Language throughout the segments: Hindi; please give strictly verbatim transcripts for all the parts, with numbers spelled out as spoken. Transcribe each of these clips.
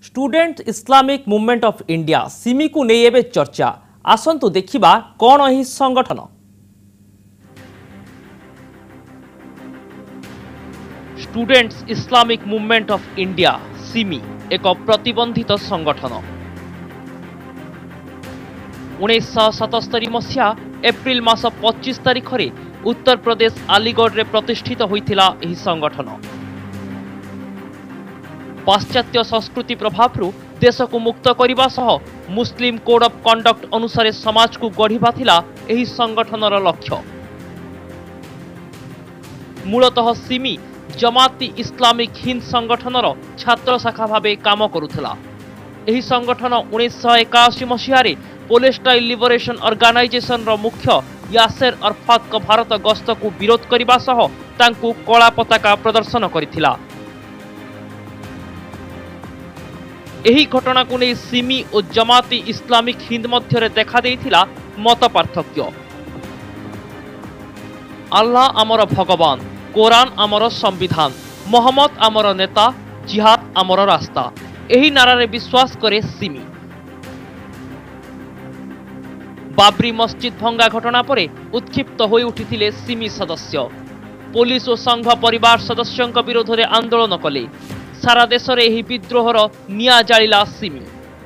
Student Islamic movement of India SIMI को नहीं एबे चर्चा आसंतु देखिबा कौन एही संगठन। Students Islamic movement of India SIMI एक प्रतिबंधित संगठन। उन्नीस सतस्तरी मसीहा एप्रिल मास पच्चीस तारिख रे उत्तर प्रदेश अलीगढ़ रे प्रतिष्ठित होइथिला एही संगठन। पाश्चात्य संस्कृति प्रभाव देश को मुक्त करने सह मुस्लिम कोड ऑफ कंडक्ट अनुसार समाज को गढ़ा थिला एही संगठनर लक्ष्य। मूलतः सिमी जमाती इस्लामिक हिंद संगठनर छात्र शाखा भावे काम करुथिला। एही संगठन उन्नीस एकाशी मसीह पैलेस्टाइन लिबरेशन ऑर्गेनाइजेशन रो मुख्य यासेर अरफात को भारत गस्त को विरोध करने सह तांकु कला पताका प्रदर्शन करिथिला। एही घटना को नहीं सिमी और जमाती इस्लामिक हिंद मध्य देखा देइथिला मत पार्थक्य। अल्लाह आमर भगवान, कुरान आमर संविधान, मोहम्मद आमर नेता, जिहाद आमर रास्ता एही नारारे विश्वास करे सिमी। बाबरी मस्जिद भंगा घटना परे उत्क्षिप्त होई उठिथिले सिमी सदस्य। पुलिस और संघ परिवार सदस्यों विरोध में आंदोलन कले। सारा देश में यह विद्रोहर निया जालिला सिमी।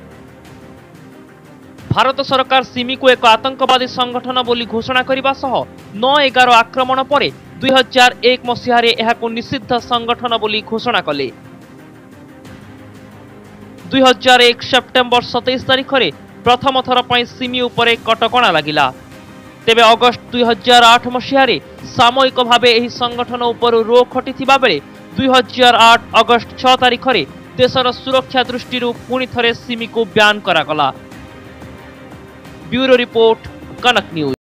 भारत सरकार सिमी को एक आतंकवादी संगठन बोली घोषणा करने सह नौ एगार आक्रमण पर दुई हजार एक मसीह यह निषिद्ध संगठन बोली घोषणा कले। दुई हजार एक सेप्टेम्बर सतैश तारिख में प्रथम थर पर सिमी उपरे कटकणा लगिला। तेबे अगस्ट दुई हजार आठ मसीह सामयिक भाव यह संगठन उपर रोक हटिथिबा बेले दुई हजार आठ अगस्ट छह तारिख में देशर सुरक्षा दृष्टि पुणी थरे सिमी को ब्यान करागला। Bureau report, Kanak news.